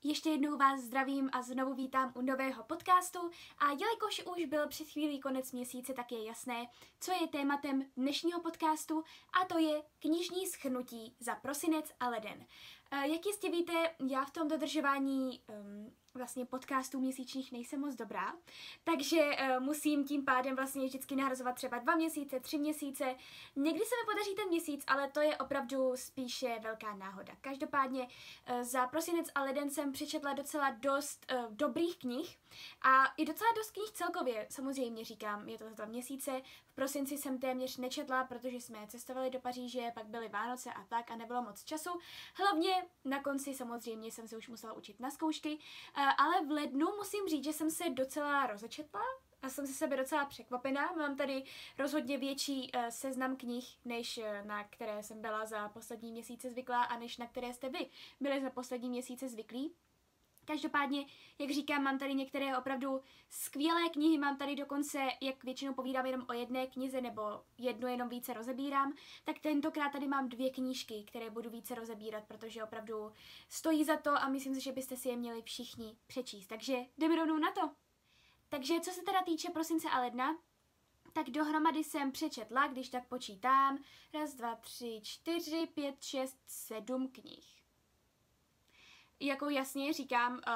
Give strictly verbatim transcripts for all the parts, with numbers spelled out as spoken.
Ještě jednou vás zdravím a znovu vítám u nového podcastu a jelikož už byl před chvílí konec měsíce, tak je jasné, co je tématem dnešního podcastu a to je knižní shrnutí za prosinec a leden. Jak jistě víte, já v tom dodržování um, vlastně podcastů měsíčních nejsem moc dobrá, takže uh, musím tím pádem vlastně vždycky nahrazovat třeba dva měsíce, tři měsíce. Někdy se mi podaří ten měsíc, ale to je opravdu spíše velká náhoda. Každopádně uh, za prosinec a leden jsem přečetla docela dost uh, dobrých knih a i docela dost knih celkově, samozřejmě říkám, je to za dva měsíce. V prosinci jsem téměř nečetla, protože jsme cestovali do Paříže, pak byly Vánoce a tak a nebylo moc času. Hlavně na konci samozřejmě jsem se už musela učit na zkoušky, ale v lednu musím říct, že jsem se docela rozečetla a jsem se sebe docela překvapená. Mám tady rozhodně větší uh, seznam knih, než uh, na které jsem byla za poslední měsíce zvyklá a než na které jste vy byli za poslední měsíce zvyklí. Každopádně, jak říkám, mám tady některé opravdu skvělé knihy, mám tady dokonce, jak většinou povídám jenom o jedné knize nebo jednu jenom více rozebírám, tak tentokrát tady mám dvě knížky, které budu více rozebírat, protože opravdu stojí za to a myslím si, že byste si je měli všichni přečíst. Takže jdeme rovnou na to. Takže co se teda týče prosince a ledna, tak dohromady jsem přečetla, když tak počítám, raz, dva, tři, čtyři, pět, šest, sedm knih. Jako jasně říkám, uh,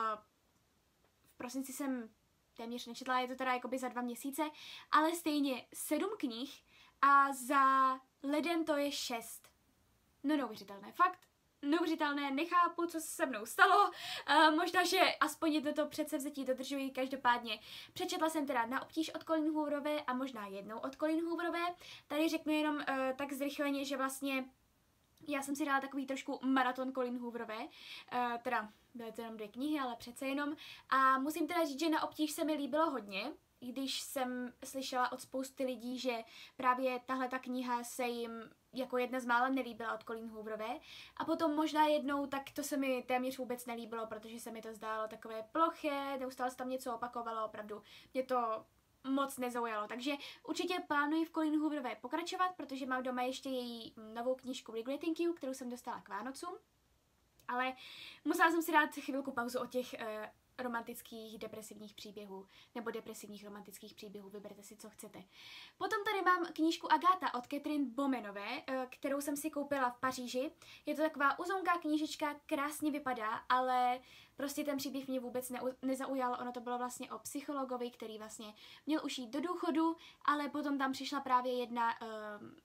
v prosinci jsem téměř nečetla, je to teda jakoby za dva měsíce, ale stejně sedm knih a za leden to je šest. No neuvěřitelné, fakt neuvěřitelné, nechápu, co se se mnou stalo, uh, možná, že aspoň jedno to předsevzetí dodržuji, každopádně. Přečetla jsem teda Na obtíž od Colleen Hooverové a možná jednou od Colleen Hooverové. Tady řeknu jenom uh, tak zrychleně, že vlastně já jsem si dala takový trošku maraton Colleen Hooverové, uh, teda byly to jenom dvě knihy, ale přece jenom. A musím teda říct, že Na obtíž se mi líbilo hodně, i když jsem slyšela od spousty lidí, že právě tahle ta kniha se jim jako jedna z mála nelíbila od Colleen Hooverové. A potom možná jednou, tak to se mi téměř vůbec nelíbilo, protože se mi to zdálo takové ploché, neustále se tam něco opakovalo, opravdu mě to moc nezaujalo. Takže určitě plánuji v Colleen Hooverové pokračovat, protože mám doma ještě její novou knížku Regretting You, kterou jsem dostala k Vánocům. Ale musela jsem si dát chvilku pauzu od těch uh, romantických depresivních příběhů, nebo depresivních romantických příběhů, vyberte si, co chcete. Potom tady mám knížku Agáta od Catherine Bowmanové, uh, kterou jsem si koupila v Paříži. Je to taková uzonká knížečka, krásně vypadá, ale prostě ten příběh mě vůbec ne- nezaujal. Ono to bylo vlastně o psychologovi, který vlastně měl už jít do důchodu, ale potom tam přišla právě jedna uh,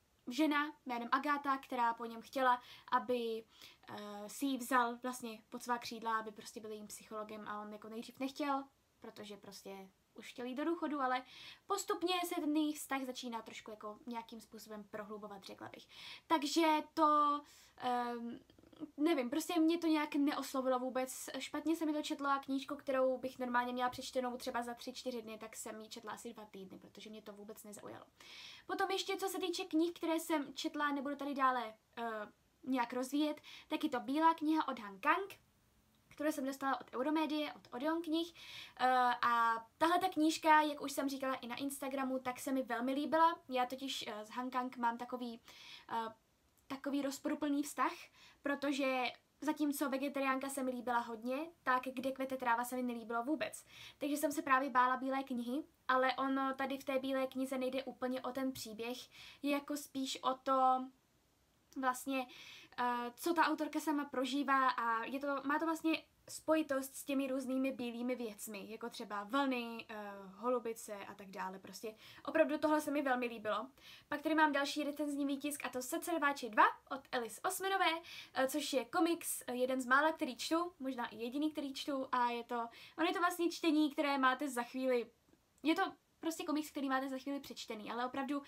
žena jménem Agáta, která po něm chtěla, aby uh, si ji vzal vlastně pod svá křídla, aby prostě byl jím psychologem a on jako nejdřív nechtěl, protože prostě už chtěl jít do důchodu, ale postupně se ten jejich vztah začíná trošku jako nějakým způsobem prohlubovat, řekla bych. Takže to, um, nevím, prostě mě to nějak neoslovilo vůbec. Špatně se mi to četla knížku, kterou bych normálně měla přečtenou třeba za tři, čtyři dny, tak jsem ji četla asi dva týdny, protože mě to vůbec nezaujalo. Potom ještě, co se týče knih, které jsem četla, nebudu tady dále uh, nějak rozvíjet, tak je to Bílá kniha od Han Kang, kterou jsem dostala od Euromédie, od Odeon knih. Uh, a tahle ta knížka, jak už jsem říkala i na Instagramu, tak se mi velmi líbila. Já totiž uh, s Han Kang mám takový, uh, takový rozporuplný vztah, protože zatímco Vegetariánka se mi líbila hodně, tak Kde kvete tráva se mi nelíbilo vůbec. Takže jsem se právě bála Bílé knihy, ale ono tady v té Bílé knize nejde úplně o ten příběh, je jako spíš o to, vlastně, uh, co ta autorka sama prožívá a je to, má to vlastně spojitost s těmi různými bílými věcmi, jako třeba vlny, uh, holubice a tak dále. Prostě opravdu tohle se mi velmi líbilo. Pak tady mám další recenzní výtisk a to Srdce rváče dva od Alice Osmanové, uh, což je komiks, uh, jeden z mála, který čtu, možná i jediný, který čtu a je to, on je to vlastně čtení, které máte za chvíli, je to prostě komiks, který máte za chvíli přečtený, ale opravdu uh,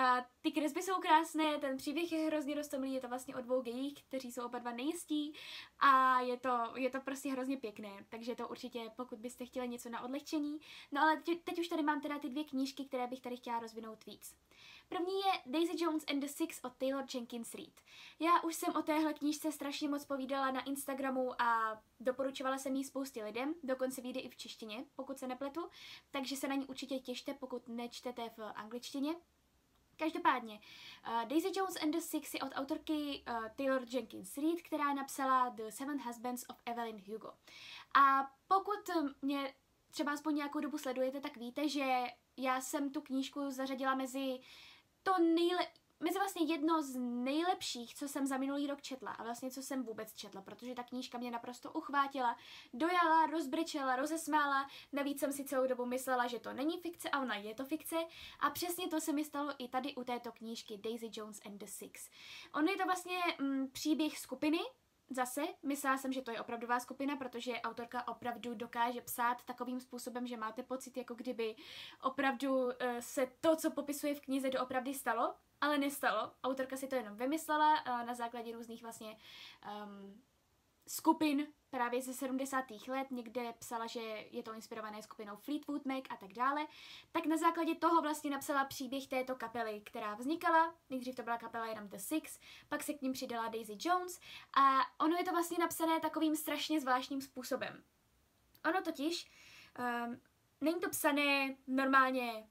ty kresby jsou krásné, ten příběh je hrozně roztomilý, je to vlastně o dvou gejích, kteří jsou oba dva nejistí a je to, je to prostě hrozně pěkné, takže to určitě, pokud byste chtěli něco na odlehčení. No ale teď, teď už tady mám teda ty dvě knížky, které bych tady chtěla rozvinout víc. První je Daisy Jones and the Six od Taylor Jenkins Reid. Já už jsem o téhle knížce strašně moc povídala na Instagramu a doporučovala jsem ji spoustě lidem, dokonce vyjde i v češtině, pokud se nepletu, takže se na ní určitě těšte, pokud nečtete v angličtině. Každopádně, uh, Daisy Jones and the Six je od autorky uh, Taylor Jenkins Reid, která napsala The Seven Husbands of Evelyn Hugo. A pokud mě třeba aspoň nějakou dobu sledujete, tak víte, že já jsem tu knížku zařadila mezi to nejle... mezi vlastně jedno z nejlepších, co jsem za minulý rok četla a vlastně co jsem vůbec četla, protože ta knížka mě naprosto uchvátila, dojala, rozbrečela, rozesmála, navíc jsem si celou dobu myslela, že to není fikce a ona je to fikce a přesně to se mi stalo i tady u této knížky Daisy Jones and the Six. On je to vlastně mm, příběh skupiny. Zase, myslela jsem, že to je opravdová skupina, protože autorka opravdu dokáže psát takovým způsobem, že máte pocit, jako kdyby opravdu uh, se to, co popisuje v knize, doopravdy stalo, ale nestalo. Autorka si to jenom vymyslela uh, na základě různých vlastně um, skupin právě ze sedmdesátých let, někde psala, že je to inspirované skupinou Fleetwood Mac a tak dále, tak na základě toho vlastně napsala příběh této kapely, která vznikala, nejdřív to byla kapela jenom The Six, pak se k ním přidala Daisy Jones a ono je to vlastně napsané takovým strašně zvláštním způsobem. Ono totiž, um, není to psané normálně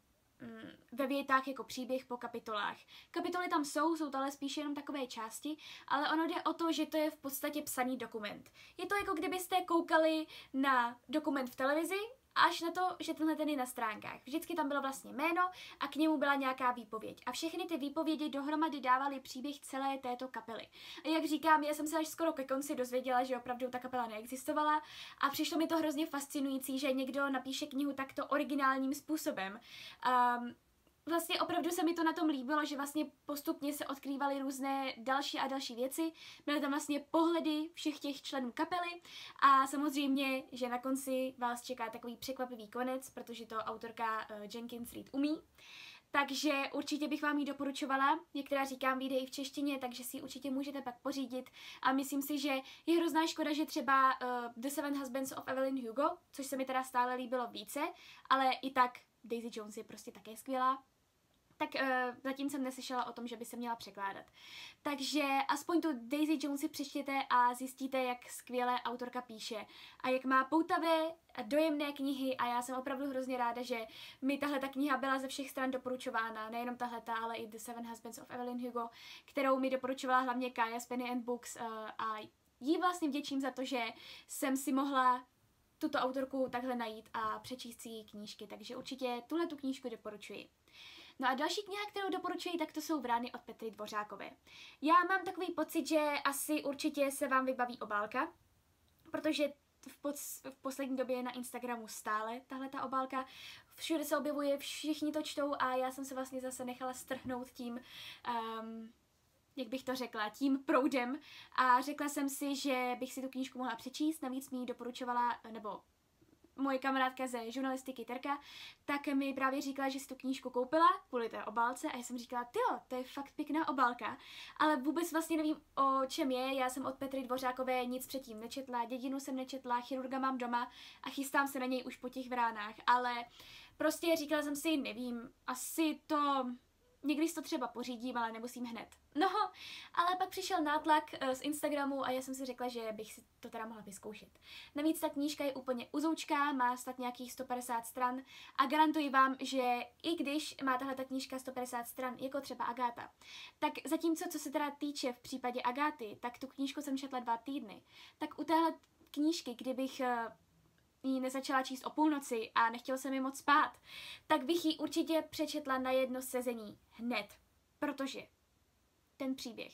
ve větách jako příběh po kapitolách. Kapitoly tam jsou, jsou to ale spíše jenom takové části, ale ono jde o to, že to je v podstatě psaný dokument. Je to jako kdybyste koukali na dokument v televizi, až na to, že tenhle ten je na stránkách. Vždycky tam bylo vlastně jméno a k němu byla nějaká výpověď. A všechny ty výpovědi dohromady dávaly příběh celé této kapely. A jak říkám, já jsem se až skoro ke konci dozvěděla, že opravdu ta kapela neexistovala a přišlo mi to hrozně fascinující, že někdo napíše knihu takto originálním způsobem. Um, Vlastně opravdu se mi to na tom líbilo, že vlastně postupně se odkrývaly různé další a další věci. Byly tam vlastně pohledy všech těch členů kapely a samozřejmě, že na konci vás čeká takový překvapivý konec, protože to autorka uh, Jenkins Reid umí. Takže určitě bych vám ji doporučovala, některá říkám, vyjde i v češtině, takže si ji určitě můžete pak pořídit a myslím si, že je hrozná škoda, že třeba uh, The Seven Husbands of Evelyn Hugo, což se mi teda stále líbilo více, ale i tak Daisy Jones je prostě také skvělá. Tak uh, zatím jsem neslyšela o tom, že by se měla překládat. Takže aspoň tu Daisy Jones si přečtěte a zjistíte, jak skvěle autorka píše a jak má poutavé a dojemné knihy a já jsem opravdu hrozně ráda, že mi tahle ta kniha byla ze všech stran doporučována, nejenom tahleta, ale i The Seven Husbands of Evelyn Hugo, kterou mi doporučovala hlavně Kaja z Penny and Books uh, a jí vlastně vděčím za to, že jsem si mohla tuto autorku takhle najít a přečíst si její knížky, takže určitě tuhle tu knížku doporučuji. No a další kniha, kterou doporučuji, tak to jsou Vrány od Petry Dvořákové. Já mám takový pocit, že asi určitě se vám vybaví obálka, protože v, pod, v poslední době je na Instagramu stále tahle ta obálka. Všude se objevuje, všichni to čtou a já jsem se vlastně zase nechala strhnout tím, um, jak bych to řekla, tím proudem a řekla jsem si, že bych si tu knížku mohla přečíst, navíc mi ji doporučovala, nebo moje kamarádka ze žurnalistiky Terka, tak mi právě říkala, že si tu knížku koupila kvůli té obálce a já jsem říkala, tyjo, to je fakt pěkná obálka, ale vůbec vlastně nevím, o čem je, já jsem od Petry Dvořákové nic předtím nečetla, Dědinu jsem nečetla, Chirurga mám doma a chystám se na něj už po těch vránách, ale prostě říkala jsem si, nevím, asi to... Někdy si to třeba pořídím, ale nemusím hned. No, ale pak přišel nátlak uh, z Instagramu a já jsem si řekla, že bych si to teda mohla vyzkoušet. Navíc ta knížka je úplně uzoučká, má snad nějakých sto padesát stran a garantuji vám, že i když má tahle ta knížka sto padesát stran, jako třeba Agáta, tak zatímco, co se teda týče v případě Agáty, tak tu knížku jsem četla dva týdny, tak u téhle knížky, kdybych... Uh, ji nezačala číst o půlnoci a nechtěl se mi moc spát, tak bych ji určitě přečetla na jedno sezení hned, protože ten příběh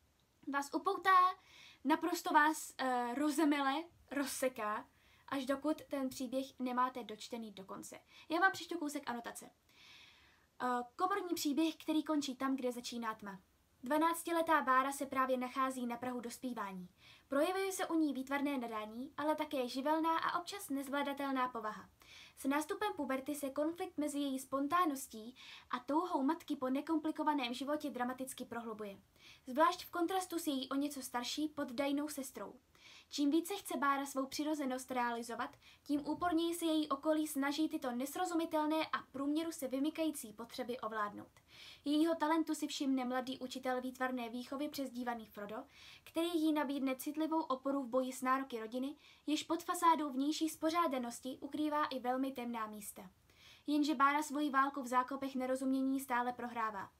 vás upoutá, naprosto vás uh, rozemele, rozseká, až dokud ten příběh nemáte dočtený do konce. Já vám přečtu kousek anotace. Uh, komorní příběh, který končí tam, kde začíná tma. Dvanáctiletá Bára se právě nachází na prahu dospívání. Projevuje se u ní výtvarné nadání, ale také živelná a občas nezvladatelná povaha. S nástupem puberty se konflikt mezi její spontánností a touhou matky po nekomplikovaném životě dramaticky prohlubuje. Zvlášť v kontrastu s její o něco starší poddajnou sestrou. Čím více chce Bára svou přirozenost realizovat, tím úporněji se její okolí snaží tyto nesrozumitelné a průměru se vymykající potřeby ovládnout. Jejího talentu si všimne mladý učitel výtvarné výchovy přezdívaný Frodo, který jí nabídne citlivou oporu v boji s nároky rodiny, jež pod fasádou vnější spořádanosti ukrývá i velmi temná místa. Jenže Bára svoji válku v zákopech nerozumění stále prohrává.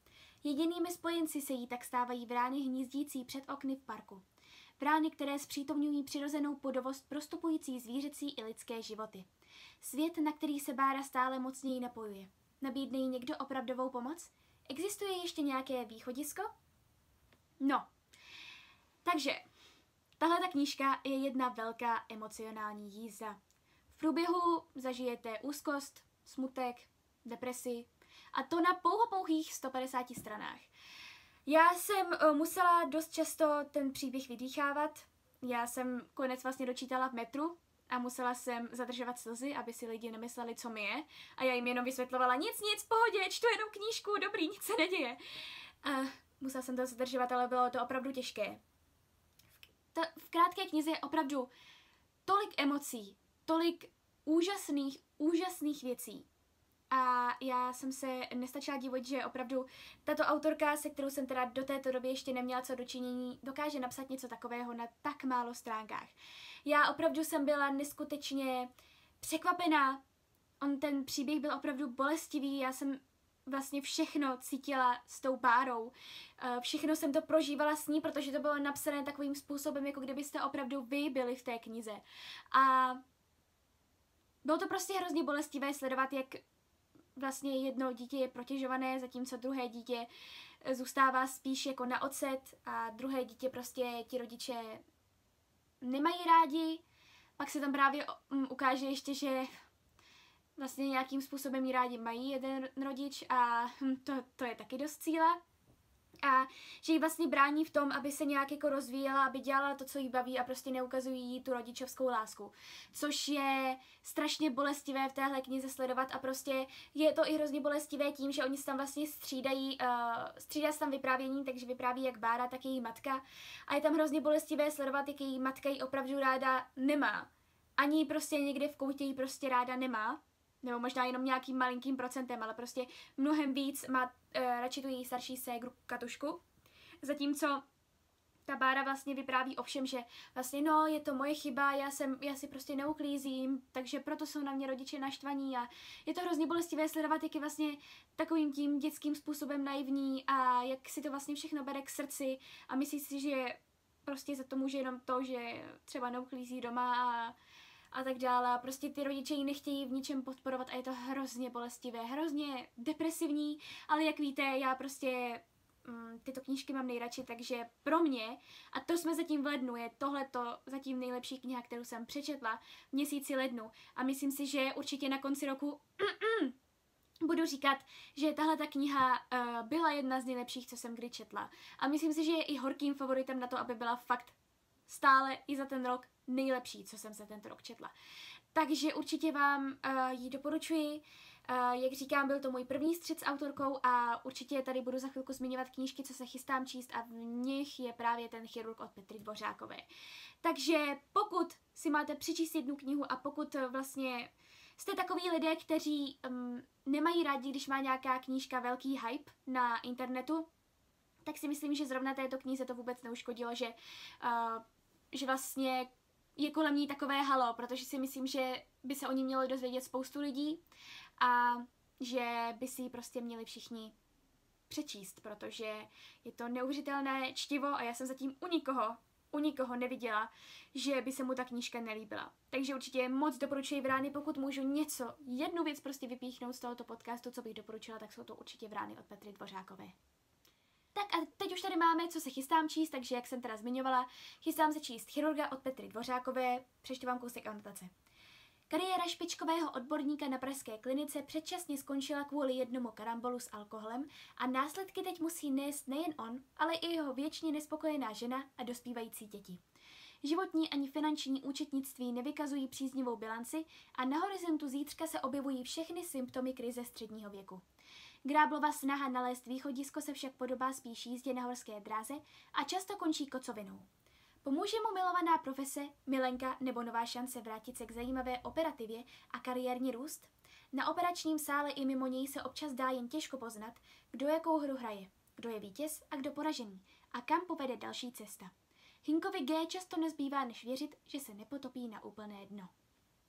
Jedinými spojenci se jí tak stávají vrány hnízdící před okny v parku. Vrány, které zpřítomňují přirozenou podovost prostupující zvířecí i lidské životy. Svět, na který se Bára stále mocněji napojuje. Nabídne jí někdo opravdovou pomoc? Existuje ještě nějaké východisko? No, takže tahle ta knížka je jedna velká emocionální jízda. V průběhu zažijete úzkost, smutek, depresi a to na pouhopouhých sto padesáti stranách. Já jsem uh, musela dost často ten příběh vydýchávat. Já jsem konec vlastně dočítala v metru a musela jsem zadržovat slzy, aby si lidi nemysleli, co mi je. A já jim jenom vysvětlovala, nic, nic, v pohodě, čtu jenom knížku, dobrý, nic se neděje. A musela jsem to zadržovat, ale bylo to opravdu těžké. Ta, v krátké knize je opravdu tolik emocí, tolik úžasných, úžasných věcí. A já jsem se nestačila divit, že opravdu tato autorka, se kterou jsem teda do této doby ještě neměla co dočinění, dokáže napsat něco takového na tak málo stránkách. Já opravdu jsem byla neskutečně překvapená. On ten příběh byl opravdu bolestivý, já jsem vlastně všechno cítila s tou Bárou. Všechno jsem to prožívala s ní, protože to bylo napsané takovým způsobem, jako kdybyste opravdu vy byli v té knize. A bylo to prostě hrozně bolestivé sledovat, jak vlastně jedno dítě je protěžované, zatímco druhé dítě zůstává spíš jako na ocet a druhé dítě prostě ti rodiče nemají rádi. Pak se tam právě ukáže ještě, že vlastně nějakým způsobem ji rádi mají jeden rodič a to, to je taky dost cíle. A že jí vlastně brání v tom, aby se nějak jako rozvíjela, aby dělala to, co jí baví a prostě neukazují jí tu rodičovskou lásku. Což je strašně bolestivé v téhle knize sledovat a prostě je to i hrozně bolestivé tím, že oni se tam vlastně střídají, uh, střídá se tam vyprávění, takže vypráví jak Bára, tak její matka. A je tam hrozně bolestivé sledovat, jak její matka ji opravdu ráda nemá. Ani prostě někde v koutě ji prostě ráda nemá. Nebo možná jenom nějakým malinkým procentem, ale prostě mnohem víc má uh, radši tu její starší ségru Katušku. Zatímco ta Bára vlastně vypráví o všem, že vlastně no, je to moje chyba, já, jsem, já si prostě neuklízím, takže proto jsou na mě rodiče naštvaní a je to hrozně bolestivé sledovat, jak je vlastně takovým tím dětským způsobem naivní a jak si to vlastně všechno bere k srdci a myslí si, že prostě za to může jenom to, že třeba neuklízí doma a a tak dále. A prostě ty rodiče ji nechtějí v ničem podporovat a je to hrozně bolestivé, hrozně depresivní, ale jak víte, já prostě mm, tyto knížky mám nejradši, takže pro mě, a to jsme zatím v lednu, je tohleto zatím nejlepší kniha, kterou jsem přečetla v měsíci lednu a myslím si, že určitě na konci roku budu říkat, že tahle ta kniha uh, byla jedna z nejlepších, co jsem kdy četla. A myslím si, že je i horkým favoritem na to, aby byla fakt stále i za ten rok nejlepší, co jsem se tento rok četla. Takže určitě vám uh, ji doporučuji. Uh, jak říkám, byl to můj první střet s autorkou a určitě tady budu za chvilku zmiňovat knížky, co se chystám číst a v nich je právě ten Chirurg od Petry Dvořákové. Takže pokud si máte přečíst jednu knihu a pokud vlastně jste takový lidé, kteří um, nemají rádi, když má nějaká knížka velký hype na internetu, tak si myslím, že zrovna této knize to vůbec neuškodilo, že, uh, že vlastně je kolem ní takové halo, protože si myslím, že by se o ní mělo dozvědět spoustu lidí a že by si ji prostě měli všichni přečíst, protože je to neuvěřitelné čtivo a já jsem zatím u nikoho, u nikoho neviděla, že by se mu ta knížka nelíbila. Takže určitě moc doporučuji Vrány, pokud můžu něco, jednu věc prostě vypíchnout z tohoto podcastu, co bych doporučila, tak jsou to určitě Vrány od Petry Dvořákové. Tak a teď už tady máme, co se chystám číst, takže jak jsem teda zmiňovala, chystám se číst Chirurga od Petry Dvořákové, přečtu vám kousek anotace. Kariéra špičkového odborníka na pražské klinice předčasně skončila kvůli jednomu karambolu s alkoholem a následky teď musí nést nejen on, ale i jeho věčně nespokojená žena a dospívající děti. Životní ani finanční účetnictví nevykazují příznivou bilanci a na horizontu zítřka se objevují všechny symptomy krize středního věku. Gráblova snaha nalézt východisko se však podobá spíš jízdě na horské dráze a často končí kocovinou. Pomůže mu milovaná profese, milenka nebo nová šance vrátit se k zajímavé operativě a kariérní růst? Na operačním sále i mimo něj se občas dá jen těžko poznat, kdo jakou hru hraje, kdo je vítěz a kdo poražený a kam povede další cesta. Hinkovi G často nezbývá než věřit, že se nepotopí na úplné dno.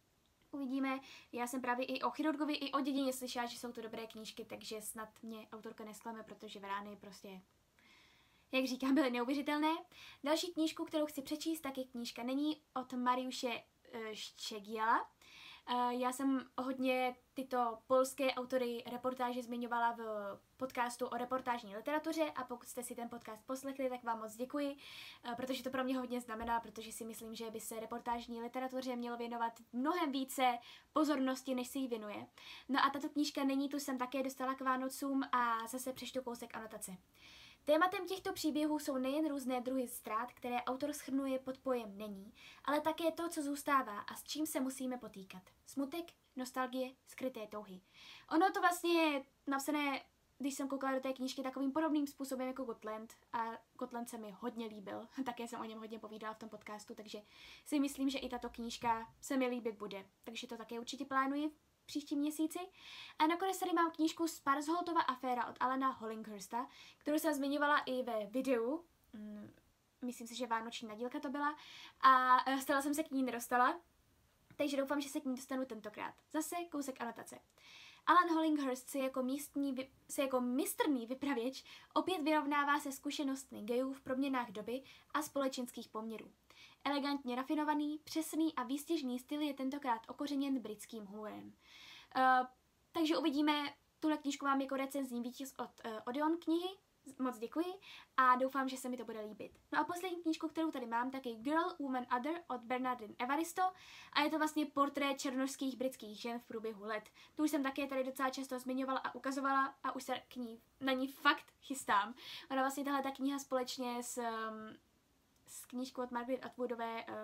uvidíme. Já jsem právě i o chirurgovi, i o dědině slyšela, že jsou to dobré knížky, takže snad mě autorka nesklame, protože Vrány prostě, jak říkám, byly neuvěřitelné. Další knížku, kterou chci přečíst, taky knížka není od Mariuše uh, Szczegiela. Uh, já jsem hodně tyto polské autory reportáže zmiňovala v podcastu o reportážní literatuře a pokud jste si ten podcast poslechli, tak vám moc děkuji, uh, protože to pro mě hodně znamená, protože si myslím, že by se reportážní literatuře mělo věnovat mnohem více pozornosti, než si jí věnuje. No a tato knížka není, tu jsem také dostala k Vánocům a zase přečtu kousek anotace. Tématem těchto příběhů jsou nejen různé druhy ztrát, které autor shrnuje pod pojem není, ale také to, co zůstává a s čím se musíme potýkat. Smutek, nostalgie, skryté touhy. Ono to vlastně je napsané, když jsem koukala do té knížky, takovým podobným způsobem jako Gotland a Gotland se mi hodně líbil, také jsem o něm hodně povídala v tom podcastu, takže si myslím, že i tato knížka se mi líbit bude, takže to také určitě plánuji příštím měsíci. A nakonec tady mám knížku Sparsholtova aféra od Alana Hollinghursta, kterou jsem zmiňovala i ve videu. Hmm, myslím si, že vánoční nadílka to byla. A stala jsem se k ní nedostala, takže doufám, že se k ní dostanu tentokrát. Zase kousek anotace. Alan Hollinghurst se jako, místní, se jako mistrný vypravěč opět vyrovnává se zkušenostmi gayů v proměnách doby a společenských poměrů. Elegantně rafinovaný, přesný a výstěžný styl je tentokrát okořeněn britským humorem. Uh, takže uvidíme, tuhle knížku mám jako recenzní vítěz od uh, Odeon knihy, moc děkuji a doufám, že se mi to bude líbit. No a poslední knížku, kterou tady mám, tak je Girl, Woman, Other od Bernardine Evaristo a je to vlastně portrét černošských britských žen v průběhu let. Tu už jsem také tady docela často zmiňovala a ukazovala a už se k ní, na ní fakt chystám. Ona vlastně tahle ta kniha společně s... Um, s knížkou od Margaret Atwoodové, uh,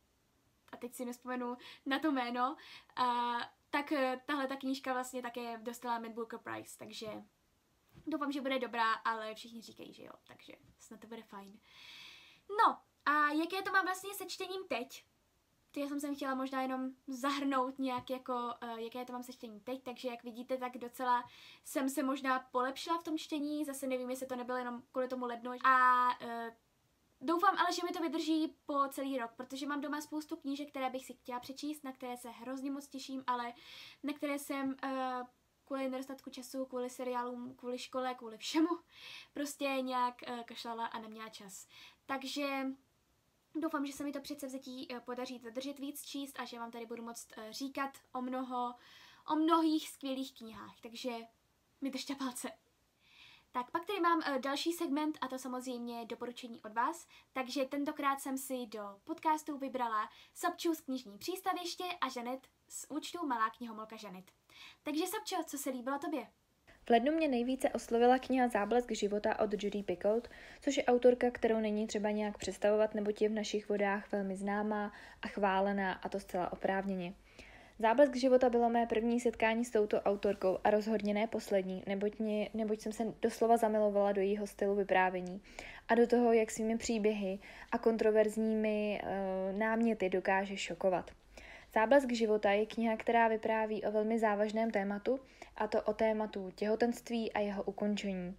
a teď si nespomenu na to jméno, uh, tak uh, tahle ta knížka vlastně také dostala Matt Booker Prize, takže doufám, že bude dobrá, ale všichni říkají, že jo, takže snad to bude fajn. No, a jaké to mám vlastně se čtením teď? To já jsem sem chtěla možná jenom zahrnout nějak jako, uh, jaké to mám se čtením teď, takže jak vidíte, tak docela jsem se možná polepšila v tom čtení, zase nevím, jestli to nebylo jenom kvůli tomu lednu. A uh, doufám ale, že mi to vydrží po celý rok, protože mám doma spoustu knížek, které bych si chtěla přečíst, na které se hrozně moc těším, ale na které jsem uh, kvůli nedostatku času, kvůli seriálům, kvůli škole, kvůli všemu prostě nějak uh, kašlala a neměla čas. Takže doufám, že se mi to předsevzetí uh, podaří dodržet víc číst a že vám tady budu moct uh, říkat o mnoho, o mnohých skvělých knihách, takže mi držte palce. Tak pak tady mám uh, další segment a to samozřejmě doporučení od vás, takže tentokrát jsem si do podcastu vybrala Sobču z knižní přístaviště a Žanet z účtu Malá knihomolka Žanet. Takže Sobčo, co se líbilo tobě? V lednu mě nejvíce oslovila kniha Záblesk života od Judy Picoult, což je autorka, kterou není třeba nějak představovat, neboť je v našich vodách velmi známá a chválená, a to zcela oprávněně. Záblesk života bylo mé první setkání s touto autorkou a rozhodně ne poslední, neboť, mě, neboť jsem se doslova zamilovala do jejího stylu vyprávění a do toho, jak svými příběhy a kontroverzními uh, náměty dokáže šokovat. Záblesk života je kniha, která vypráví o velmi závažném tématu, a to o tématu těhotenství a jeho ukončení.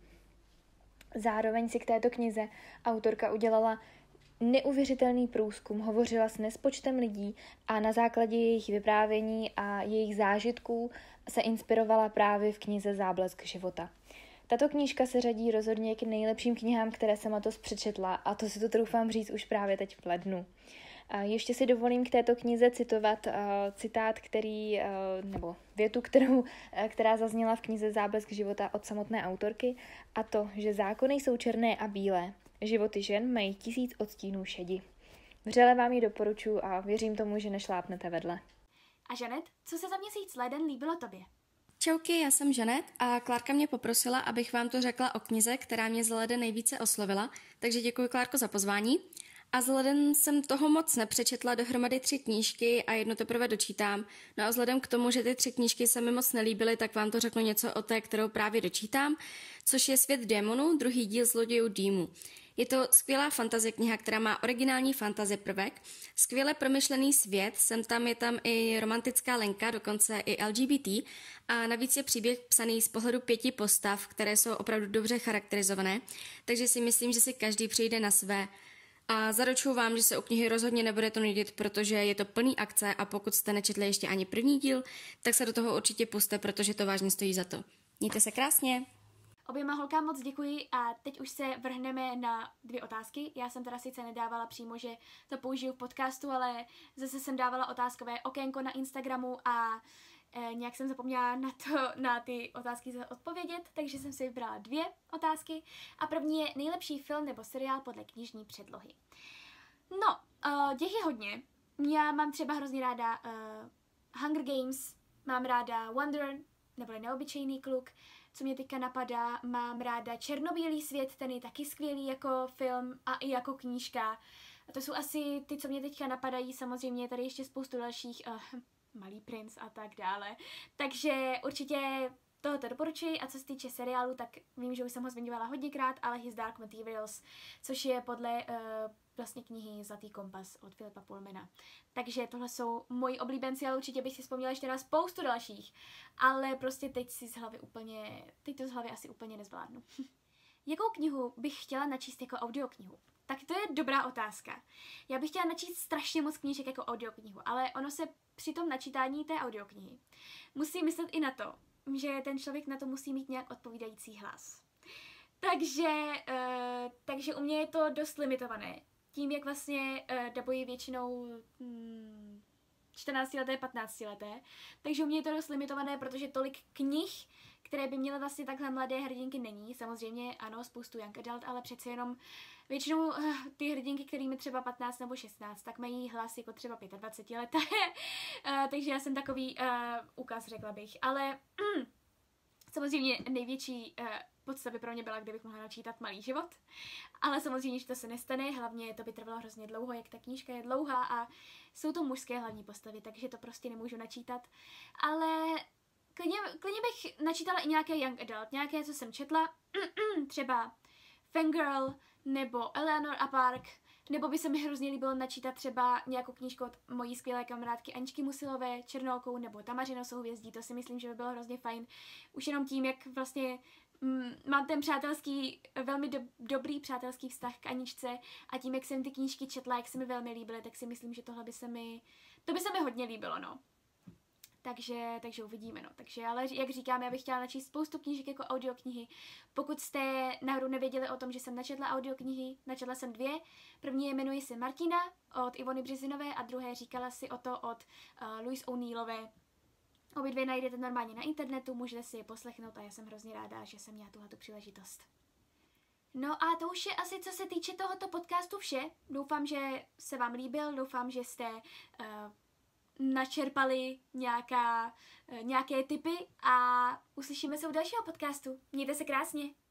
Zároveň si k této knize autorka udělala neuvěřitelný průzkum, hovořila s nespočtem lidí a na základě jejich vyprávění a jejich zážitků se inspirovala právě v knize Záblesk života. Tato knížka se řadí rozhodně k nejlepším knihám, které jsem letos přečetla, a to si to troufám říct už právě teď v lednu. Ještě si dovolím k této knize citovat uh, citát, který, uh, nebo větu, kterou, uh, která zazněla v knize Záblesk života od samotné autorky, a to, že zákony jsou černé a bílé, životy žen mají tisíc odstínů šedi. Vřele vám ji doporučuji a věřím tomu, že nešlápnete vedle. A Žanet, co se za měsíc leden líbilo tobě? Čauky, já jsem Žanet a Klárka mě poprosila, abych vám to řekla o knize, která mě za leden nejvíce oslovila, takže děkuji, Klárko, za pozvání. A za leden jsem toho moc nepřečetla, dohromady tři knížky a jedno teprve dočítám. No a vzhledem k tomu, že ty tři knížky se mi moc nelíbily, tak vám to řeknu něco o té, kterou právě dočítám, což je Svět démonů, druhý díl Zlodějů dýmů. Je to skvělá fantasy kniha, která má originální fantasy prvek, skvěle promyšlený svět, sem tam je tam i romantická lenka, dokonce i L G B T, a navíc je příběh psaný z pohledu pěti postav, které jsou opravdu dobře charakterizované, takže si myslím, že si každý přijde na své. A zaručuju vám, že se u knihy rozhodně nebudete nudit, protože je to plný akce a pokud jste nečetli ještě ani první díl, tak se do toho určitě puste, protože to vážně stojí za to. Mějte se krásně! Oběma holkám moc děkuji a teď už se vrhneme na dvě otázky. Já jsem teda sice nedávala přímo, že to použiju v podcastu, ale zase jsem dávala otázkové okénko na Instagramu a e, nějak jsem zapomněla na, to, na ty otázky odpovědět, takže jsem si vybrala dvě otázky. A první je nejlepší film nebo seriál podle knižní předlohy. No, uh, těch je hodně. Já mám třeba hrozně ráda uh, Hunger Games, mám ráda Wonder, nebo Neobyčejný kluk. Co mě teďka napadá, mám ráda Černobílý svět, ten je taky skvělý jako film a i jako knížka. A to jsou asi ty, co mě teďka napadají, samozřejmě je tady ještě spoustu dalších, uh, Malý princ a tak dále. Takže určitě tohoto doporučuji a co se týče seriálu, tak vím, že už jsem ho zmiňovala hodněkrát, ale His Dark Materials, což je podle uh, vlastně knihy Zlatý kompas od Philippa Pullmana. Takže tohle jsou moji oblíbenci, ale určitě bych si vzpomněla ještě na spoustu dalších. Ale prostě teď si z hlavy úplně, teď to z hlavy asi úplně nezvládnu. Jakou knihu bych chtěla načíst jako audioknihu? Tak to je dobrá otázka. Já bych chtěla načíst strašně moc knížek jako audioknihu, ale ono se při tom načítání té audioknihy musí myslet i na to, že ten člověk na to musí mít nějak odpovídající hlas. Takže, uh, takže u mě je to dost limitované. Tím, jak vlastně uh, dabuji většinou hmm, čtrnáctileté, patnáctileté. Takže u mě je to dost limitované, protože tolik knih, které by měly vlastně takhle mladé hrdinky, není. Samozřejmě ano, spoustu young adult, ale přece jenom většinou uh, ty hrdinky, kterými třeba patnáct nebo šestnáct, tak mají hlas jako třeba dvacetileté. uh, takže já jsem takový uh, ukaz, řekla bych. Ale mm, samozřejmě největší uh, podsta by pro mě byla, kdybych mohla načítat Malý život. Ale samozřejmě, že to se nestane, hlavně to by trvalo hrozně dlouho, jak ta knížka je dlouhá a jsou to mužské hlavní postavy, takže to prostě nemůžu načítat. Ale klidně, klidně bych načítala i nějaké young adult, nějaké, co jsem četla, třeba Fangirl nebo Eleanor a Park, nebo by se mi hrozně líbilo načítat třeba nějakou knížku od mojí skvělé kamarádky Aničky Musilové, Černoukou nebo Tamařino souhvězdí, to si myslím, že by bylo hrozně fajn. Už jenom tím, jak vlastně mm, mám ten přátelský, velmi do, dobrý přátelský vztah k Aničce a tím, jak jsem ty knížky četla, jak se mi velmi líbily, tak si myslím, že tohle by se mi, to by se mi hodně líbilo, no. Takže, takže uvidíme, no. Takže, ale jak říkám, já bych chtěla načíst spoustu knížek jako audioknihy. Pokud jste náhodou nevěděli o tom, že jsem načetla audioknihy, načetla jsem dvě. První je jmenuje se Martina od Ivony Březinové a druhé říkala si o to od uh, Louise O'Neillové. Obě dvě najdete normálně na internetu, můžete si je poslechnout a já jsem hrozně ráda, že jsem měla tuhletu příležitost. No a to už je asi, co se týče tohoto podcastu vše. Doufám, že se vám líbil, doufám, že jste uh, načerpali nějaká, nějaké tipy a uslyšíme se u dalšího podcastu. Mějte se krásně.